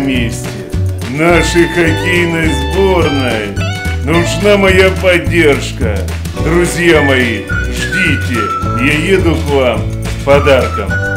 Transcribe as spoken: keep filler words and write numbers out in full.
месте. Нашей хоккейной сборной нужна моя поддержка. Друзья мои, ждите, я еду к вам с подарком.